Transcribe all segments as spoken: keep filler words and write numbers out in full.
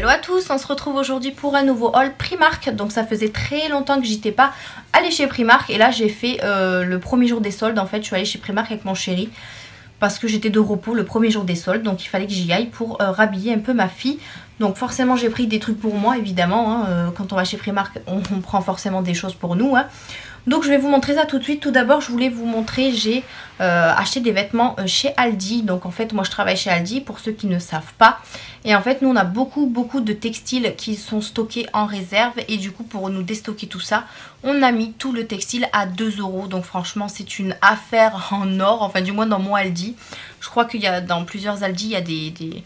Hello à tous, on se retrouve aujourd'hui pour un nouveau haul Primark. Donc ça faisait très longtemps que j'étais pas allée chez Primark. Et là j'ai fait euh, le premier jour des soldes. En fait je suis allée chez Primark avec mon chéri parce que j'étais de repos le premier jour des soldes. Donc il fallait que j'y aille pour euh, rhabiller un peu ma fille. Donc forcément j'ai pris des trucs pour moi évidemment hein. euh, Quand on va chez Primark on, on prend forcément des choses pour nous hein. Donc je vais vous montrer ça tout de suite. Tout d'abord je voulais vous montrer, j'ai euh, acheté des vêtements chez Aldi. Donc en fait moi je travaille chez Aldi pour ceux qui ne savent pas. Et en fait nous on a beaucoup beaucoup de textiles qui sont stockés en réserve. Et du coup pour nous déstocker tout ça, on a mis tout le textile à deux euros. Donc franchement c'est une affaire en or. Enfin du moins dans mon Aldi. Je crois qu'il y a dans plusieurs Aldi il y a des... des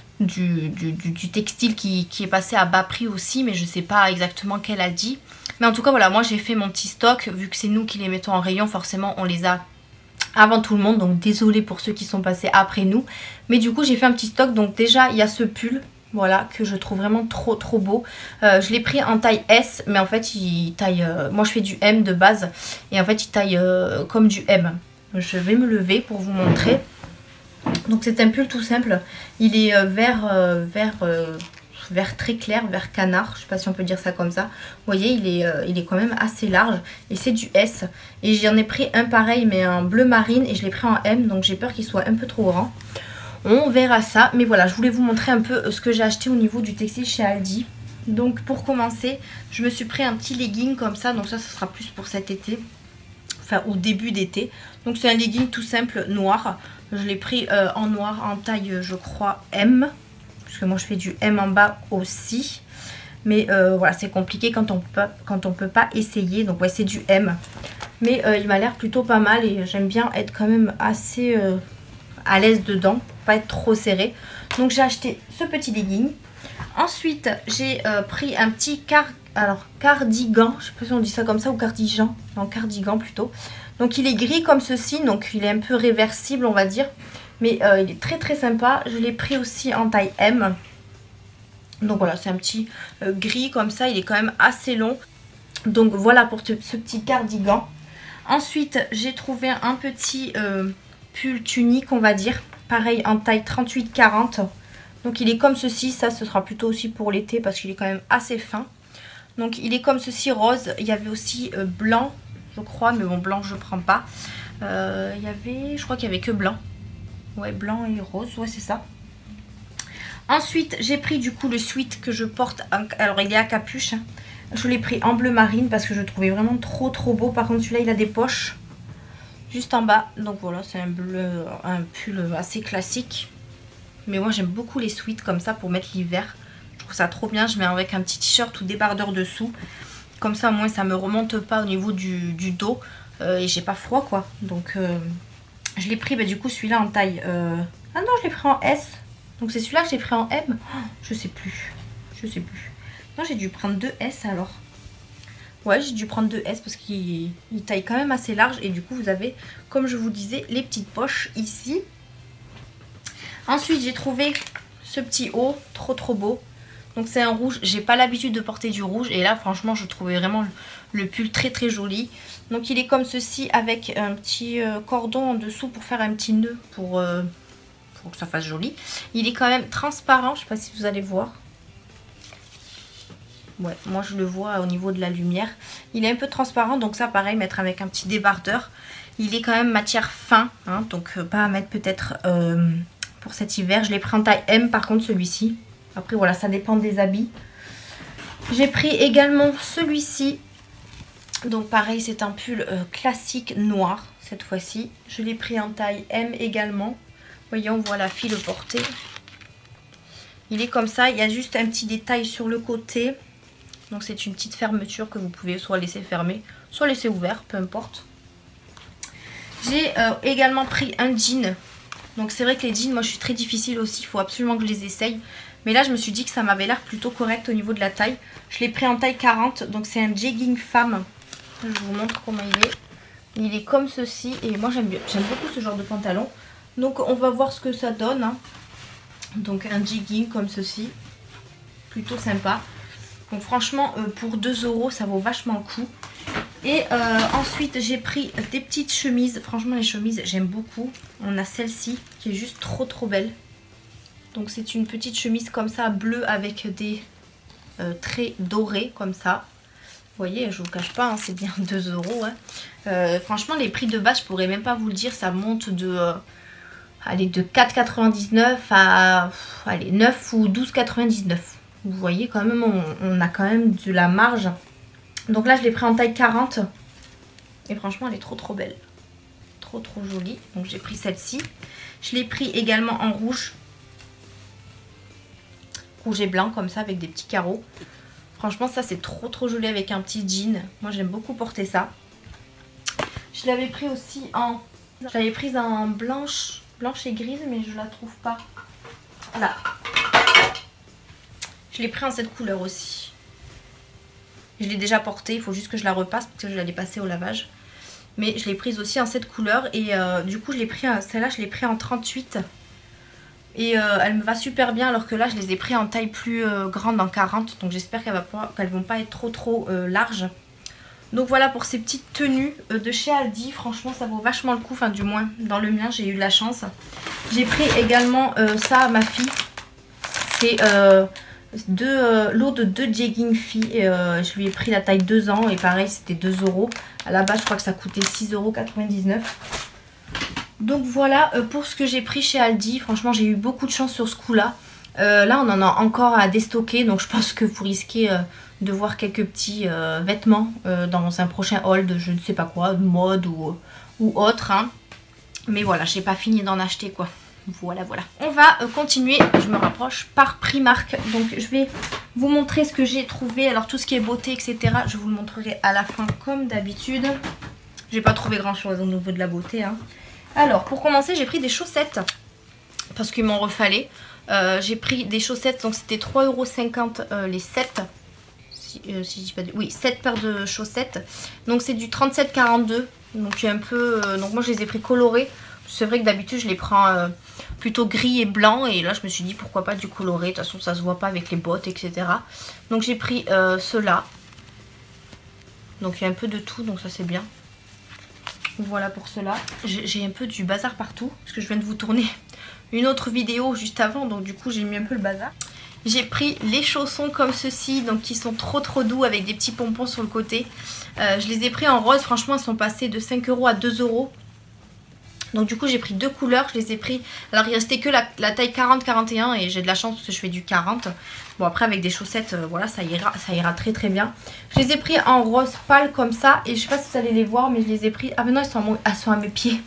Du, du, du textile qui, qui est passé à bas prix aussi, mais je sais pas exactement quel Aldi. Mais en tout cas voilà, moi j'ai fait mon petit stock. Vu que c'est nous qui les mettons en rayon, forcément on les a avant tout le monde, donc désolé pour ceux qui sont passés après nous. Mais du coup j'ai fait un petit stock. Donc déjà il y a ce pull, voilà, que je trouve vraiment trop trop beau. euh, Je l'ai pris en taille S, mais en fait il taille, euh, moi je fais du M de base, et en fait il taille euh, comme du M. Je vais me lever pour vous montrer. Donc c'est un pull tout simple, il est euh, vert, euh, vert, euh, vert très clair, vert canard, je sais pas si on peut dire ça comme ça. Vous voyez il est, euh, il est quand même assez large et c'est du S. Et j'en ai pris un pareil mais en bleu marine et je l'ai pris en M, donc j'ai peur qu'il soit un peu trop grand. On verra ça, mais voilà je voulais vous montrer un peu ce que j'ai acheté au niveau du textile chez Aldi. Donc pour commencer je me suis pris un petit legging comme ça, donc ça ce sera plus pour cet été. Enfin au début d'été. Donc c'est un legging tout simple noir. Je l'ai pris euh, en noir en taille je crois M. Parce que moi je fais du M en bas aussi. Mais euh, voilà c'est compliqué quand on peut, quand on peut pas essayer. Donc ouais c'est du M. Mais euh, il m'a l'air plutôt pas mal. Et j'aime bien être quand même assez euh, à l'aise dedans. Pas être trop serré. Donc j'ai acheté ce petit legging. Ensuite j'ai euh, pris un petit car... Alors, cardigan, je sais pas si on dit ça comme ça ou cardigan, non cardigan plutôt. Donc il est gris comme ceci, donc il est un peu réversible on va dire. Mais euh, il est très très sympa, je l'ai pris aussi en taille M. Donc voilà, c'est un petit euh, gris comme ça, il est quand même assez long. Donc voilà pour ce, ce petit cardigan. Ensuite j'ai trouvé un petit euh, pull tunique on va dire. Pareil en taille trente-huit quarante. Donc il est comme ceci, ça ce sera plutôt aussi pour l'été parce qu'il est quand même assez fin. Donc il est comme ceci rose, il y avait aussi euh, blanc je crois, mais bon blanc je prends pas. Euh, il y avait, je crois qu'il y avait que blanc. Ouais blanc et rose, ouais c'est ça. Ensuite j'ai pris du coup le sweat que je porte, en... alors il est à capuche. Hein. Je l'ai pris en bleu marine parce que je le trouvais vraiment trop trop beau. Par contre celui-là il a des poches juste en bas. Donc voilà c'est un bleu, un pull assez classique. Mais moi j'aime beaucoup les sweats comme ça pour mettre l'hiver. Je trouve ça trop bien, je mets avec un petit t-shirt ou débardeur dessous. Comme ça au moins ça me remonte pas au niveau du, du dos. Euh, et j'ai pas froid quoi. Donc euh, je l'ai pris bah, du coup celui-là en taille... Euh... Ah non je l'ai pris en S. Donc c'est celui-là que j'ai pris en M. Oh, je sais plus. Je sais plus. Non j'ai dû prendre deux S alors. Ouais j'ai dû prendre deux S parce qu'il taille quand même assez large. Et du coup vous avez comme je vous disais les petites poches ici. Ensuite j'ai trouvé ce petit haut trop trop beau. Donc c'est un rouge, j'ai pas l'habitude de porter du rouge et là franchement je trouvais vraiment le pull très très joli. Donc il est comme ceci avec un petit euh, cordon en dessous pour faire un petit nœud pour, euh, pour que ça fasse joli. Il est quand même transparent, je sais pas si vous allez voir. Ouais, moi je le vois au niveau de la lumière. Il est un peu transparent donc ça pareil mettre avec un petit débardeur. Il est quand même matière fin, hein, donc euh, pas à mettre peut-être euh, pour cet hiver. Je l'ai pris en taille M par contre celui-ci. Après voilà ça dépend des habits. J'ai pris également celui-ci. Donc pareil c'est un pull euh, classique noir cette fois-ci. Je l'ai pris en taille M également. Vous voyez on voit la fille le porter. Il est comme ça, il y a juste un petit détail sur le côté. Donc c'est une petite fermeture que vous pouvez soit laisser fermer, soit laisser ouvert, peu importe. J'ai euh, également pris un jean. Donc c'est vrai que les jeans moi je suis très difficile aussi, il faut absolument que je les essaye. Mais là je me suis dit que ça m'avait l'air plutôt correct au niveau de la taille. Je l'ai pris en taille quarante. Donc c'est un jegging femme. Je vous montre comment il est. Il est comme ceci. Et moi j'aime j'aime beaucoup ce genre de pantalon. Donc on va voir ce que ça donne. Hein. Donc un jegging comme ceci. Plutôt sympa. Donc franchement euh, pour deux euros ça vaut vachement le coup. Et euh, ensuite j'ai pris des petites chemises. Franchement les chemises j'aime beaucoup. On a celle-ci qui est juste trop trop belle. Donc c'est une petite chemise comme ça, bleue avec des euh, traits dorés comme ça. Vous voyez, je vous cache pas, hein, c'est bien deux euros. Hein. Euh, franchement, les prix de base, je pourrais même pas vous le dire. Ça monte de, euh, allez, de quatre quatre-vingt-dix-neuf à allez, neuf ou douze quatre-vingt-dix-neuf. Vous voyez, quand même, on, on a quand même de la marge. Donc là, je l'ai pris en taille quarante. Et franchement, elle est trop trop belle. Trop trop jolie. Donc j'ai pris celle-ci. Je l'ai pris également en rouge. Rouge et blanc comme ça avec des petits carreaux. Franchement ça c'est trop trop joli avec un petit jean. Moi j'aime beaucoup porter ça. Je l'avais pris aussi en... Je l'avais prise en blanche, blanche et grise mais je la trouve pas. Là. Je l'ai pris en cette couleur aussi. Je l'ai déjà portée, il faut juste que je la repasse parce que je l'allais passer au lavage. Mais je l'ai prise aussi en cette couleur et euh, du coup je l'ai pris, celle-là je l'ai pris en trente-huit. Et euh, elle me va super bien alors que là je les ai pris en taille plus euh, grande en quarante. Donc j'espère qu'elles qu'elles vont pas être trop trop euh, larges. Donc voilà pour ces petites tenues euh, de chez Aldi. Franchement ça vaut vachement le coup. Enfin du moins dans le mien j'ai eu de la chance. J'ai pris également euh, ça à ma fille. C'est euh, euh, l'eau de deux jeggings filles. Et, euh, je lui ai pris la taille deux ans et pareil c'était deux euros. À la base je crois que ça coûtait six euros quatre-vingt-dix-neuf. Donc voilà euh, pour ce que j'ai pris chez Aldi. Franchement j'ai eu beaucoup de chance sur ce coup là. euh, Là on en a encore à déstocker. Donc je pense que vous risquez euh, de voir quelques petits euh, vêtements euh, dans un prochain haul de je ne sais pas quoi, de mode ou, ou autre hein. Mais voilà j'ai pas fini d'en acheter quoi. Voilà voilà. On va euh, continuer, je me rapproche, par Primark. Donc je vais vous montrer ce que j'ai trouvé. Alors tout ce qui est beauté etc, je vous le montrerai à la fin comme d'habitude. J'ai pas trouvé grand chose au niveau de la beauté hein. Alors pour commencer j'ai pris des chaussettes parce qu'ils m'en refallait. euh, J'ai pris des chaussettes donc c'était trois euros cinquante euh, les sept. Si, euh, si je dis pas de... Oui sept paires de chaussettes. Donc c'est du trente-sept quarante-deux. Donc un peu euh, donc moi je les ai pris colorés. C'est vrai que d'habitude je les prends euh, plutôt gris et blanc. Et là je me suis dit pourquoi pas du coloré. De toute façon ça se voit pas avec les bottes etc. Donc j'ai pris euh, ceux-là. Donc il y a un peu de tout donc ça c'est bien. Voilà pour cela. J'ai un peu du bazar partout parce que je viens de vous tourner une autre vidéo juste avant. Donc du coup j'ai mis un peu le bazar. J'ai pris les chaussons comme ceci. Donc qui sont trop trop doux avec des petits pompons sur le côté. euh, Je les ai pris en rose. Franchement ils sont passés de cinq euros à deux euros. Donc du coup j'ai pris deux couleurs, je les ai pris. Alors il restait que la, la taille quarante quarante et un et j'ai de la chance parce que je fais du quarante. Bon après avec des chaussettes, euh, voilà ça ira, ça ira très très bien. Je les ai pris en rose pâle comme ça et je sais pas si vous allez les voir mais je les ai pris... Ah mais non elles sont à, mon... elles sont à mes pieds.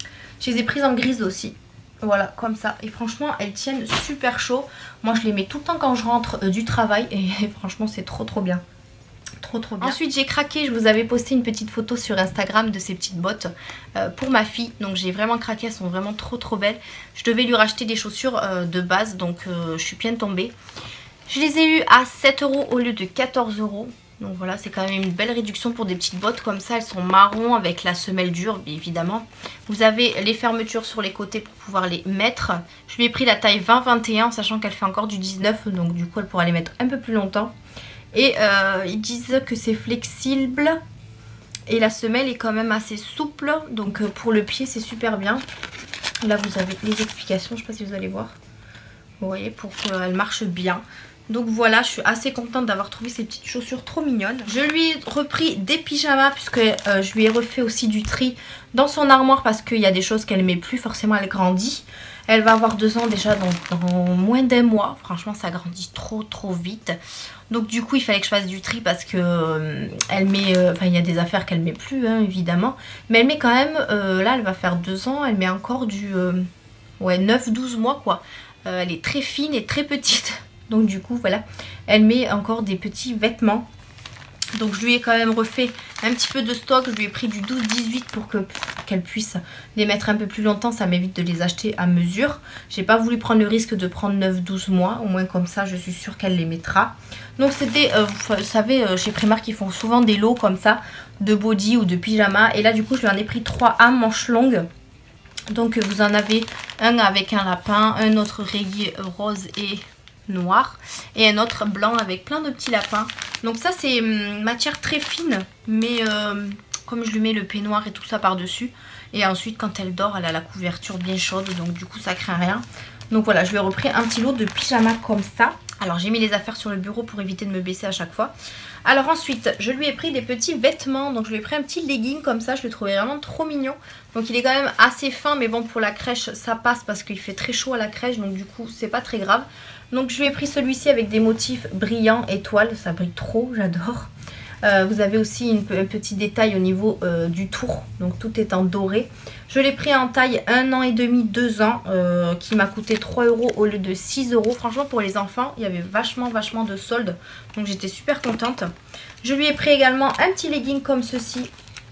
Je les ai prises en grise aussi. Voilà comme ça et franchement elles tiennent super chaud. Moi je les mets tout le temps quand je rentre euh, du travail et, et franchement c'est trop trop bien. Trop trop bien. Ensuite j'ai craqué, je vous avais posté une petite photo sur Instagram de ces petites bottes euh, pour ma fille. Donc j'ai vraiment craqué, elles sont vraiment trop trop belles. Je devais lui racheter des chaussures euh, de base donc euh, je suis bien tombée. Je les ai eues à sept euros au lieu de quatorze euros. Donc voilà c'est quand même une belle réduction pour des petites bottes comme ça. Elles sont marron avec la semelle dure évidemment. Vous avez les fermetures sur les côtés pour pouvoir les mettre. Je lui ai pris la taille vingt vingt et un sachant qu'elle fait encore du dix-neuf. Donc du coup elle pourra les mettre un peu plus longtemps. Et euh, ils disent que c'est flexible et la semelle est quand même assez souple. Donc euh, pour le pied c'est super bien. Là vous avez les explications, je ne sais pas si vous allez voir. Vous voyez pour qu'elle marche bien. Donc voilà, je suis assez contente d'avoir trouvé ces petites chaussures trop mignonnes. Je lui ai repris des pyjamas puisque euh, je lui ai refait aussi du tri dans son armoire parce qu'il y a des choses qu'elle ne met plus, forcément elle grandit. Elle va avoir deux ans déjà donc dans moins d'un mois. Franchement ça grandit trop trop vite. Donc du coup il fallait que je fasse du tri parce que euh, elle met, euh, enfin il y a des affaires qu'elle met plus hein, évidemment. Mais elle met quand même, euh, là elle va faire deux ans, elle met encore du euh, ouais, neuf douze mois quoi. Euh, elle est très fine et très petite. Donc du coup voilà, elle met encore des petits vêtements. Donc je lui ai quand même refait un petit peu de stock. Je lui ai pris du douze dix-huit pour que qu'elle puisse les mettre un peu plus longtemps. Ça m'évite de les acheter à mesure. J'ai pas voulu prendre le risque de prendre neuf douze mois. Au moins comme ça je suis sûre qu'elle les mettra. Donc c'était, euh, vous savez euh, chez Primark ils font souvent des lots comme ça de body ou de pyjama. Et là du coup je lui en ai pris trois à manches longues. Donc vous en avez un avec un lapin, un autre rayé rose et noir et un autre blanc avec plein de petits lapins. Donc ça c'est hum, matière très fine mais euh, comme je lui mets le peignoir et tout ça par dessus et ensuite quand elle dort elle a la couverture bien chaude donc du coup ça craint rien. Donc voilà, je lui ai repris un petit lot de pyjama comme ça. Alors j'ai mis les affaires sur le bureau pour éviter de me baisser à chaque fois. Alors ensuite, je lui ai pris des petits vêtements. Donc je lui ai pris un petit legging comme ça. Je le trouvais vraiment trop mignon. Donc il est quand même assez fin. Mais bon, pour la crèche, ça passe parce qu'il fait très chaud à la crèche. Donc du coup, c'est pas très grave. Donc je lui ai pris celui-ci avec des motifs brillants, étoiles. Ça brille trop, j'adore. Euh, vous avez aussi une, un petit détail au niveau euh, du tour. Donc tout est en doré. Je l'ai pris en taille un an et demi, deux ans. Euh, qui m'a coûté trois euros au lieu de six euros. Franchement pour les enfants il y avait vachement vachement de soldes. Donc j'étais super contente. Je lui ai pris également un petit legging comme ceci.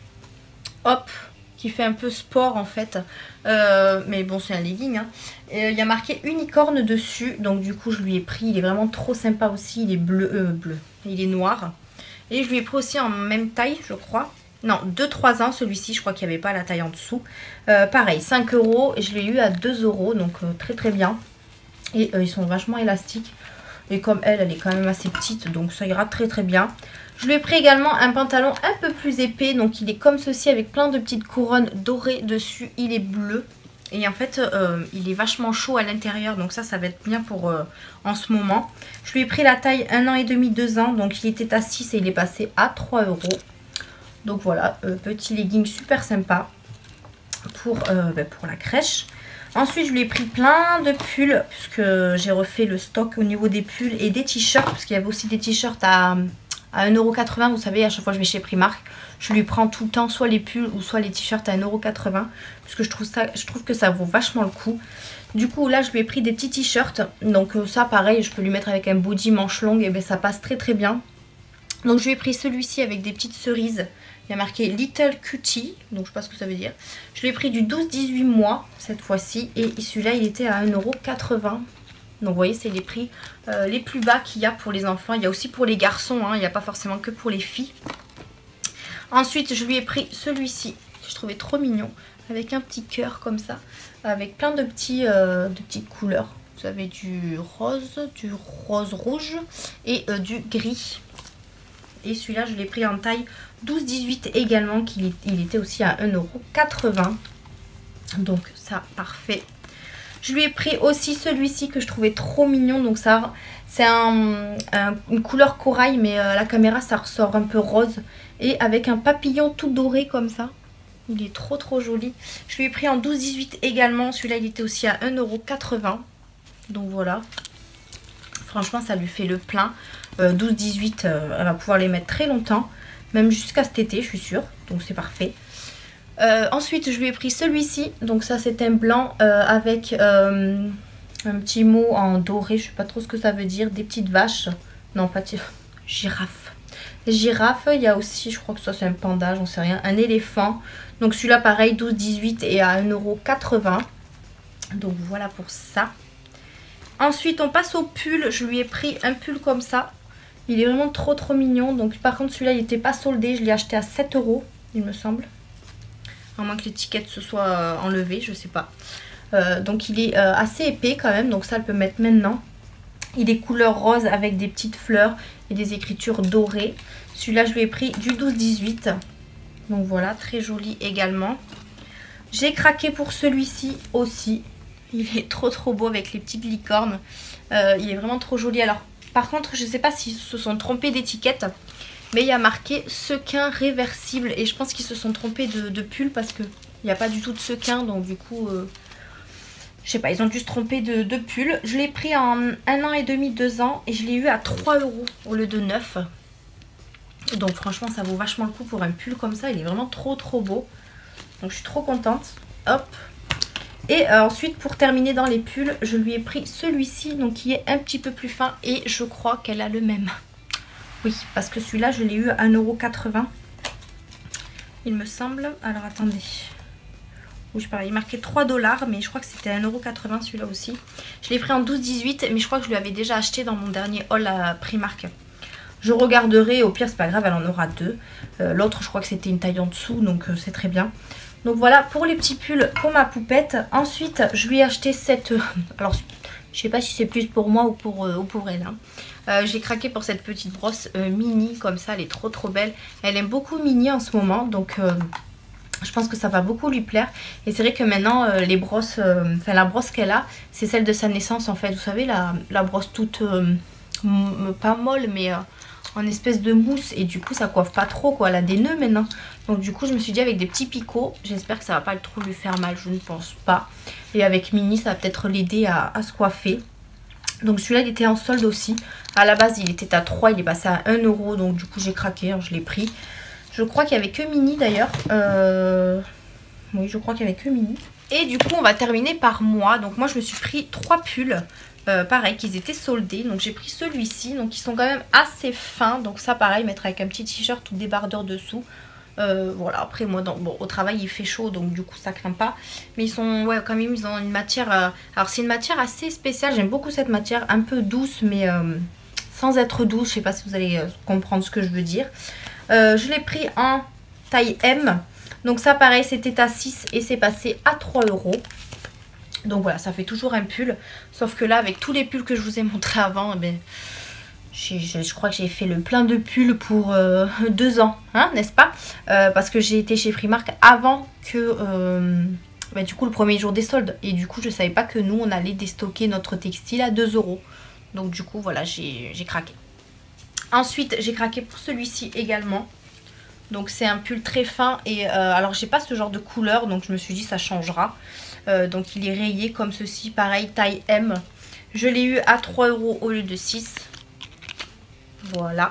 Hop, qui fait un peu sport en fait. Euh, mais bon c'est un legging hein. Et, euh, il y a marqué unicorne dessus. Donc du coup je lui ai pris. Il est vraiment trop sympa aussi. Il est bleu, euh, bleu. Il est noir. Et je lui ai pris aussi en même taille, je crois. Non, deux trois ans celui-ci. Je crois qu'il n'y avait pas la taille en dessous. Euh, pareil, cinq euros. Et je l'ai eu à deux euros. Donc euh, très très bien. Et euh, ils sont vachement élastiques. Et comme elle, elle est quand même assez petite. Donc ça ira très très bien. Je lui ai pris également un pantalon un peu plus épais. Donc il est comme ceci avec plein de petites couronnes dorées dessus. Il est bleu. Et en fait, euh, il est vachement chaud à l'intérieur. Donc ça, ça va être bien pour euh, en ce moment. Je lui ai pris la taille un an et demi, deux ans. Donc il était à six et il est passé à trois euros. Donc voilà, euh, petit legging super sympa pour, euh, bah, pour la crèche. Ensuite, je lui ai pris plein de pulls. Puisque j'ai refait le stock au niveau des pulls et des t-shirts. Parce qu'il y avait aussi des t-shirts à... à un euro quatre-vingts, vous savez, à chaque fois que je vais chez Primark, je lui prends tout le temps soit les pulls ou soit les t-shirts à un euro quatre-vingts. Parce que je trouve, ça, je trouve que ça vaut vachement le coup. Du coup, là, je lui ai pris des petits t-shirts. Donc euh, ça, pareil, je peux lui mettre avec un body manche longue. Et bien, ça passe très très bien. Donc, je lui ai pris celui-ci avec des petites cerises. Il y a marqué Little Cutie. Donc, je sais pas ce que ça veut dire. Je lui ai pris du douze dix-huit mois cette fois-ci. Et celui-là, il était à un euro quatre-vingts. Donc vous voyez, c'est les prix euh, les plus bas qu'il y a pour les enfants. Il y a aussi pour les garçons, hein. Il n'y a pas forcément que pour les filles. Ensuite, je lui ai pris celui-ci, que je trouvais trop mignon, avec un petit cœur comme ça, avec plein de, petits, euh, de petites couleurs. Vous avez du rose, du rose rouge et euh, du gris. Et celui-là, je l'ai pris en taille douze dix-huit également, qu'il il était aussi à un euro quatre-vingts. Donc ça, parfait. Je lui ai pris aussi celui-ci que je trouvais trop mignon. Donc ça, c'est un, un, une couleur corail, mais à la caméra ça ressort un peu rose. Et avec un papillon tout doré comme ça. Il est trop trop joli. Je lui ai pris en douze dix-huit également. Celui-là il était aussi à un euro quatre-vingts. Donc voilà. Franchement ça lui fait le plein. euh, douze dix-huit, euh, elle va pouvoir les mettre très longtemps. Même jusqu'à cet été je suis sûre. Donc c'est parfait. Euh, ensuite je lui ai pris celui-ci, donc ça c'est un blanc euh, avec euh, un petit mot en doré, je sais pas trop ce que ça veut dire, des petites vaches, non pas de girafe, girafe, il y a aussi, je crois que ça c'est un panda, j'en sais rien, un éléphant, donc celui-là pareil douze dix-huit et à un euro quatre-vingts, donc voilà pour ça. Ensuite on passe au pull, je lui ai pris un pull comme ça, il est vraiment trop trop mignon, donc par contre celui-là il n'était pas soldé, je l'ai acheté à sept euros il me semble. À moins que l'étiquette se soit euh, enlevée, je sais pas. Euh, donc il est euh, assez épais quand même, donc ça elle peut mettre maintenant. Il est couleur rose avec des petites fleurs et des écritures dorées. Celui-là je lui ai pris du douze dix-huit. Donc voilà, très joli également. J'ai craqué pour celui-ci aussi. Il est trop trop beau avec les petites licornes. Euh, il est vraiment trop joli. Alors par contre je sais pas s'ils se sont trompés d'étiquette. Mais il y a marqué sequin réversible. Et je pense qu'ils se sont trompés de, de pull parce qu'il n'y a pas du tout de sequin. Donc du coup, euh, je sais pas, ils ont dû se tromper de, de pull. Je l'ai pris en un an et demi, deux ans. Et je l'ai eu à trois euros au lieu de neuf. Donc franchement, ça vaut vachement le coup pour un pull comme ça. Il est vraiment trop trop beau. Donc je suis trop contente. Hop. Et euh, ensuite, pour terminer dans les pulls, je lui ai pris celui-ci. Donc qui est un petit peu plus fin. Et je crois qu'elle a le même. Oui, parce que celui-là, je l'ai eu à un euro quatre-vingts. Il me semble. Alors, attendez. Oui, je parlais. Il marquait trois dollars, mais je crois que c'était à un euro quatre-vingts celui-là aussi. Je l'ai pris en douze dix-huit, mais je crois que je lui avais déjà acheté dans mon dernier haul à Primark. Je regarderai. Au pire, c'est pas grave, elle en aura deux. Euh, L'autre, je crois que c'était une taille en dessous, donc euh, c'est très bien. Donc voilà, pour les petits pulls pour ma poupette. Ensuite, je lui ai acheté cette... Alors, je sais pas si c'est plus pour moi ou pour, euh, ou pour elle, hein. Euh, j'ai craqué pour cette petite brosse euh, mini comme ça, elle est trop trop belle. Elle aime beaucoup mini en ce moment, donc euh, Je pense que ça va beaucoup lui plaire. Et c'est vrai que maintenant, euh, les brosses, euh, enfin la brosse qu'elle a, c'est celle de sa naissance en fait. Vous savez, la, la brosse toute, euh, pas molle, mais euh, en espèce de mousse. Et du coup, ça coiffe pas trop quoi. Elle a des nœuds maintenant. Donc du coup, je me suis dit avec des petits picots, j'espère que ça va pas trop lui faire mal. Je ne pense pas. Et avec Mini, ça va peut-être l'aider à, à se coiffer. Donc celui-là, il était en solde aussi. À la base, il était à trois, il est passé à un euro. Donc du coup, j'ai craqué, hein, je l'ai pris. Je crois qu'il n'y avait que Mini d'ailleurs. Euh... Oui, je crois qu'il n'y avait que Mini. Et du coup, on va terminer par moi. Donc moi, je me suis pris trois pulls. Euh, pareil, qu'ils étaient soldés. Donc j'ai pris celui-ci. Donc ils sont quand même assez fins. Donc ça, pareil, mettre avec un petit t-shirt ou débardeur dessous. Euh, voilà, après moi, dans, bon, au travail, il fait chaud. Donc du coup, ça craint pas. Mais ils sont, ouais, quand même, ils ont une matière... Euh... Alors c'est une matière assez spéciale. J'aime beaucoup cette matière. Un peu douce, mais euh, sans être douce. Je sais pas si vous allez euh, comprendre ce que je veux dire. Euh, je l'ai pris en taille M. Donc ça pareil, c'était à six et c'est passé à trois euros. Donc voilà, ça fait toujours un pull. Sauf que là, avec tous les pulls que je vous ai montrés avant, eh bien, je, je, je crois que j'ai fait le plein de pulls pour euh, deux ans, hein, n'est-ce pas? euh, Parce que j'ai été chez Primark avant que... Euh, bah, du coup, le premier jour des soldes. Et du coup, je savais pas que nous, on allait déstocker notre textile à deux euros. Donc du coup, voilà, j'ai craqué. Ensuite, j'ai craqué pour celui-ci également. Donc c'est un pull très fin. Et euh, alors j'ai pas ce genre de couleur. Donc je me suis dit ça changera. Euh, donc il est rayé comme ceci. Pareil, taille M. Je l'ai eu à trois euros au lieu de six. Voilà.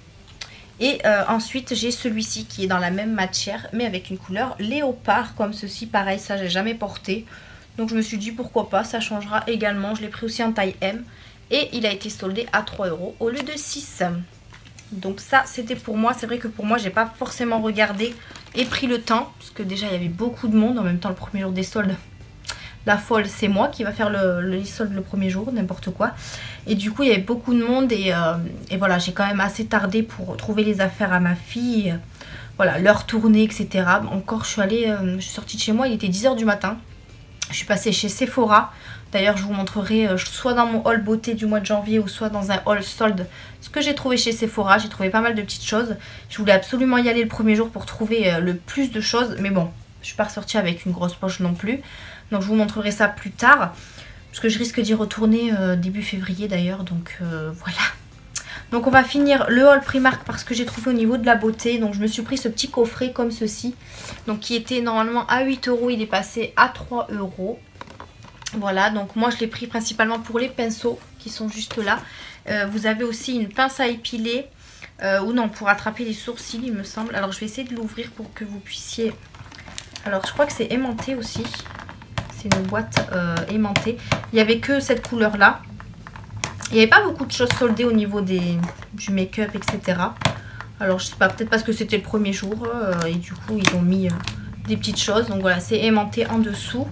Et euh, ensuite j'ai celui-ci qui est dans la même matière. Mais avec une couleur léopard comme ceci. Pareil, ça j'ai jamais porté. Donc je me suis dit pourquoi pas. Ça changera également. Je l'ai pris aussi en taille M. Et il a été soldé à trois euros au lieu de six. Donc ça c'était pour moi. C'est vrai que pour moi j'ai pas forcément regardé et pris le temps. Parce que déjà il y avait beaucoup de monde. En même temps le premier jour des soldes, la folle c'est moi qui va faire le, le solde le premier jour. N'importe quoi. Et du coup il y avait beaucoup de monde. Et, euh, et voilà, j'ai quand même assez tardé pour trouver les affaires à ma fille. Voilà, l'heure tournée, et cetera. Encore je suis allée, euh, je suis sortie de chez moi, il était dix heures du matin. Je suis passée chez Sephora. D'ailleurs, je vous montrerai euh, soit dans mon haul beauté du mois de janvier ou soit dans un haul solde ce que j'ai trouvé chez Sephora. J'ai trouvé pas mal de petites choses. Je voulais absolument y aller le premier jour pour trouver euh, le plus de choses. Mais bon, je suis pas ressortie avec une grosse poche non plus. Donc je vous montrerai ça plus tard. Parce que je risque d'y retourner euh, début février d'ailleurs. Donc euh, voilà. Donc on va finir le haul Primark parce que j'ai trouvé au niveau de la beauté. Donc je me suis pris ce petit coffret comme ceci. Donc qui était normalement à huit euros. Il est passé à trois euros. Voilà, donc moi je l'ai pris principalement pour les pinceaux qui sont juste là. Euh, vous avez aussi une pince à épiler. Euh, ou non, pour attraper les sourcils il me semble. Alors je vais essayer de l'ouvrir pour que vous puissiez... Alors je crois que c'est aimanté aussi. C'est une boîte euh, aimantée. Il n'y avait que cette couleur là. Il n'y avait pas beaucoup de choses soldées au niveau des, du make-up, et cetera. Alors je sais pas, peut-être parce que c'était le premier jour. Euh, et du coup ils ont mis euh, des petites choses. Donc voilà, c'est aimanté en dessous.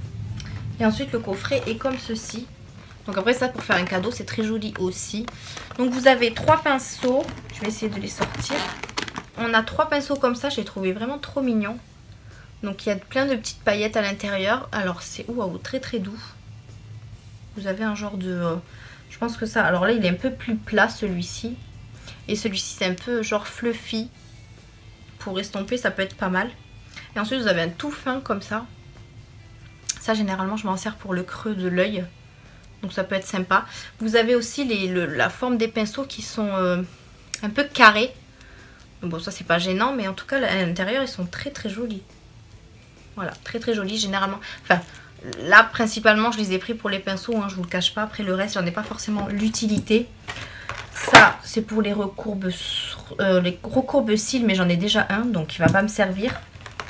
Et ensuite le coffret est comme ceci. Donc après ça pour faire un cadeau c'est très joli aussi. Donc vous avez trois pinceaux. Je vais essayer de les sortir. On a trois pinceaux comme ça. Je les trouvais vraiment trop mignons. Donc il y a plein de petites paillettes à l'intérieur. Alors c'est waouh, très très doux. Vous avez un genre de... Euh, je pense que ça... Alors là il est un peu plus plat celui-ci. Et celui-ci c'est un peu genre fluffy. Pour estomper ça peut être pas mal. Et ensuite vous avez un tout fin comme ça. Ça généralement je m'en sers pour le creux de l'œil. Donc ça peut être sympa. Vous avez aussi les, le, la forme des pinceaux qui sont euh, un peu carrés. Bon ça c'est pas gênant. Mais en tout cas à l'intérieur ils sont très très jolis. Voilà, très très jolis généralement. Enfin là principalement je les ai pris pour les pinceaux. Hein, je vous le cache pas. Après le reste j'en ai pas forcément l'utilité. Ça c'est pour les recourbes, euh, les recourbes cils. Mais j'en ai déjà un donc il va pas me servir.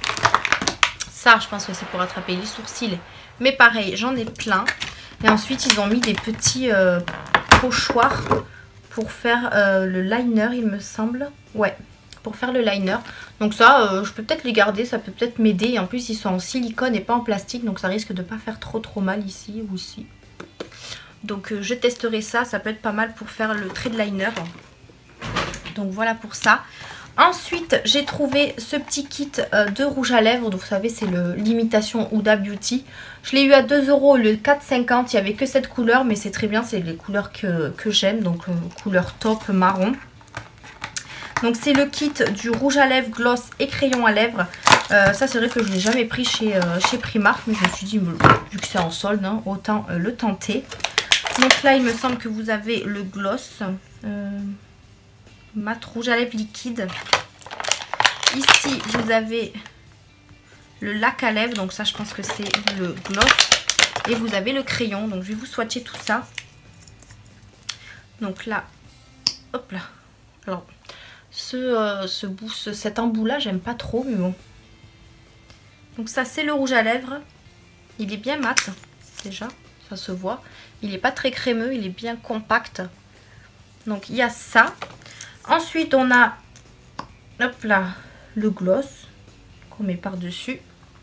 Ça, je pense que c'est pour attraper les sourcils. Mais pareil, j'en ai plein. Et ensuite, ils ont mis des petits euh, pochoirs pour faire euh, le liner, il me semble. Ouais, pour faire le liner. Donc ça, euh, je peux peut-être les garder. Ça peut peut-être m'aider. Et en plus, ils sont en silicone et pas en plastique. Donc ça risque de ne pas faire trop trop mal ici ou ici. Donc euh, je testerai ça. Ça peut être pas mal pour faire le trait de liner. Donc voilà pour ça. Ensuite, j'ai trouvé ce petit kit de rouge à lèvres. Donc, vous savez, c'est l'imitation Huda Beauty. Je l'ai eu à deux euros le quatre cinquante. Il n'y avait que cette couleur, mais c'est très bien. C'est les couleurs que, que j'aime. Donc, euh, couleur taupe marron. Donc c'est le kit du rouge à lèvres, gloss et crayon à lèvres. Euh, ça c'est vrai que je ne l'ai jamais pris chez, euh, chez Primark, mais je me suis dit, vu que c'est en solde, hein, autant euh, le tenter. Donc là il me semble que vous avez le gloss, euh, mat rouge à lèvres liquide. Ici vous avez le lac à lèvres, donc ça je pense que c'est le gloss. Et vous avez le crayon, donc je vais vous swatcher tout ça. Donc là, hop là. Alors, ce, euh, ce bout, ce, cet embout là, j'aime pas trop, mais bon. Donc ça, c'est le rouge à lèvres. Il est bien mat, déjà, ça se voit. Il n'est pas très crémeux, il est bien compact. Donc il y a ça. Ensuite, on a, hop là, le gloss qu'on met par-dessus.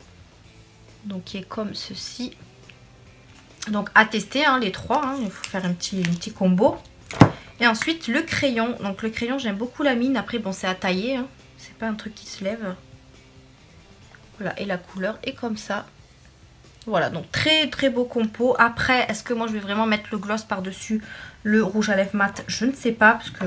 Donc qui est comme ceci. Donc à tester hein, les trois, hein. Il faut faire un petit, un petit combo. Et ensuite le crayon. Donc le crayon j'aime beaucoup la mine. Après bon c'est à tailler. Hein. C'est pas un truc qui se lève. Voilà, et la couleur est comme ça. Voilà, donc très très beau compo. Après est-ce que moi je vais vraiment mettre le gloss par dessus le rouge à lèvres mat? Je ne sais pas parce que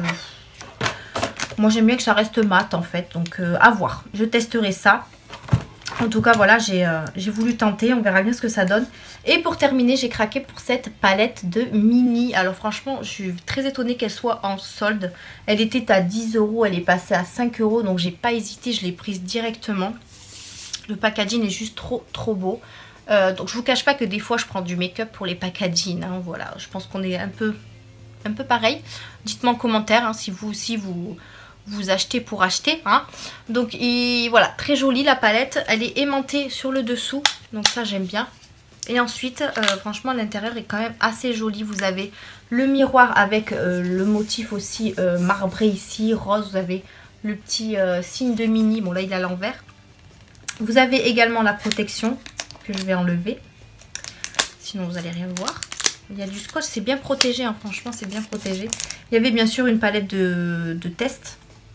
moi j'aime bien que ça reste mat en fait. Donc euh, à voir, je testerai ça. En tout cas, voilà, j'ai euh, j'ai voulu tenter. On verra bien ce que ça donne. Et pour terminer, j'ai craqué pour cette palette de mini. Alors franchement, je suis très étonnée qu'elle soit en solde. Elle était à dix euros. Elle est passée à cinq euros. Donc, j'ai pas hésité. Je l'ai prise directement. Le packaging est juste trop, trop beau. Euh, donc, je vous cache pas que des fois, je prends du make-up pour les packaging. Hein, voilà, je pense qu'on est un peu, un peu pareil. Dites-moi en commentaire hein, si vous aussi, vous... vous achetez pour acheter hein. Donc et voilà, très jolie la palette. Elle est aimantée sur le dessous, donc ça j'aime bien. Et ensuite euh, franchement l'intérieur est quand même assez joli. Vous avez le miroir avec euh, le motif aussi euh, marbré ici, rose. Vous avez le petit euh, signe de mini, bon là il est à l'envers. Vous avez également la protection que je vais enlever, sinon vous allez rien voir. Il y a du scotch, c'est bien protégé hein. Franchement c'est bien protégé. Il y avait bien sûr une palette de, de test.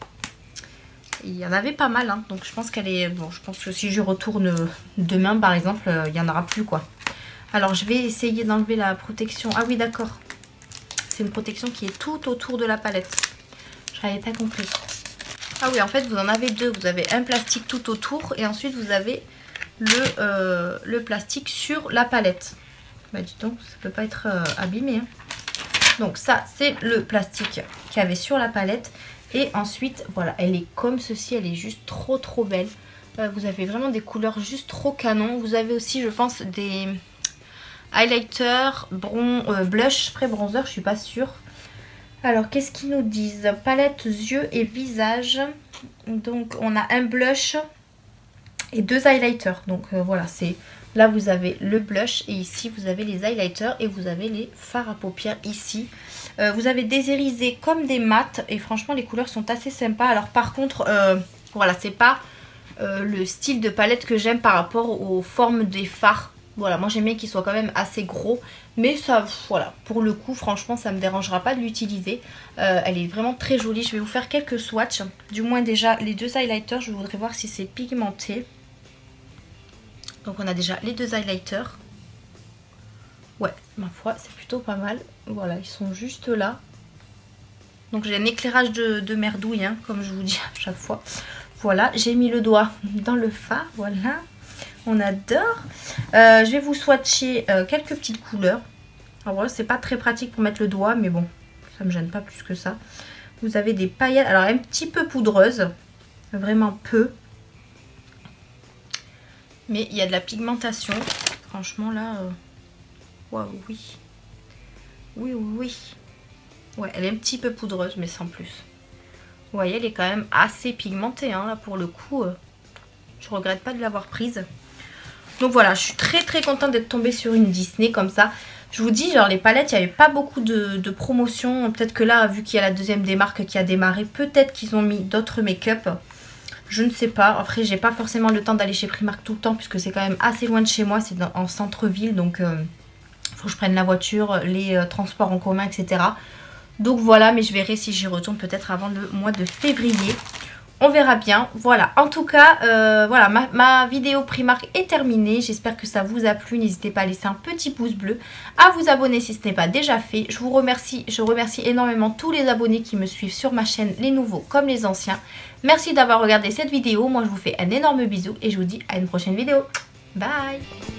Il y en avait pas mal, hein. Donc je pense qu'elle est... Bon, je pense que si je retourne demain, par exemple, il n'y en aura plus, quoi. Alors, je vais essayer d'enlever la protection. Ah oui, d'accord. C'est une protection qui est tout autour de la palette. Je n'avais pas compris. Ah oui, en fait, vous en avez deux. Vous avez un plastique tout autour et ensuite, vous avez le, euh, le plastique sur la palette. Bah, dis donc, ça peut pas être euh, abîmé, hein. Donc, ça, c'est le plastique qu'il y avait sur la palette. Et ensuite, voilà, elle est comme ceci, elle est juste trop trop belle. Euh, vous avez vraiment des couleurs juste trop canon. Vous avez aussi, je pense, des highlighters, bron euh, blush, pré-bronzer, je suis pas sûre. Alors, qu'est-ce qu'ils nous disent? Palette, yeux et visage. Donc, on a un blush et deux highlighters. Donc, euh, voilà, c'est... Là, vous avez le blush et ici, vous avez les highlighters et vous avez les fards à paupières ici. Euh, vous avez des irisés comme des mats et franchement, les couleurs sont assez sympas. Alors, par contre, euh, voilà, c'est pas euh, le style de palette que j'aime par rapport aux formes des fards. Voilà, moi, j'aime bien qu'ils soient quand même assez gros. Mais ça, voilà, pour le coup, franchement, ça me dérangera pas de l'utiliser. Euh, elle est vraiment très jolie. Je vais vous faire quelques swatchs. Du moins, déjà, les deux highlighters, je voudrais voir si c'est pigmenté. Donc on a déjà les deux highlighters. Ouais, ma foi, c'est plutôt pas mal. Voilà, ils sont juste là. Donc j'ai un éclairage de, de merdouille, hein, comme je vous dis à chaque fois. Voilà, j'ai mis le doigt dans le fard, voilà. On adore. Euh, je vais vous swatcher euh, quelques petites couleurs. Alors voilà, c'est pas très pratique pour mettre le doigt, mais bon, ça me gêne pas plus que ça. Vous avez des paillettes, alors un petit peu poudreuse, vraiment peu. Mais il y a de la pigmentation. Franchement là, euh... wow, oui. Oui, oui, oui. Ouais, elle est un petit peu poudreuse, mais sans plus. Vous voyez, elle est quand même assez pigmentée. Hein, là, pour le coup, euh... je regrette pas de l'avoir prise. Donc voilà, je suis très très contente d'être tombée sur une Disney comme ça. Je vous dis, genre les palettes, il n'y avait pas beaucoup de, de promotions. Peut-être que là, vu qu'il y a la deuxième démarque qui a démarré, peut-être qu'ils ont mis d'autres make-up. Je ne sais pas. Après, j'ai pas forcément le temps d'aller chez Primark tout le temps puisque c'est quand même assez loin de chez moi. C'est en centre-ville, donc il euh, faut que je prenne la voiture, les euh, transports en commun, et cetera. Donc voilà, mais je verrai si j'y retourne peut-être avant le mois de février. On verra bien. Voilà, en tout cas, euh, voilà, ma, ma vidéo Primark est terminée. J'espère que ça vous a plu. N'hésitez pas à laisser un petit pouce bleu, à vous abonner si ce n'est pas déjà fait. Je vous remercie, je remercie énormément tous les abonnés qui me suivent sur ma chaîne, les nouveaux comme les anciens. Merci d'avoir regardé cette vidéo. Moi, je vous fais un énorme bisou et je vous dis à une prochaine vidéo. Bye!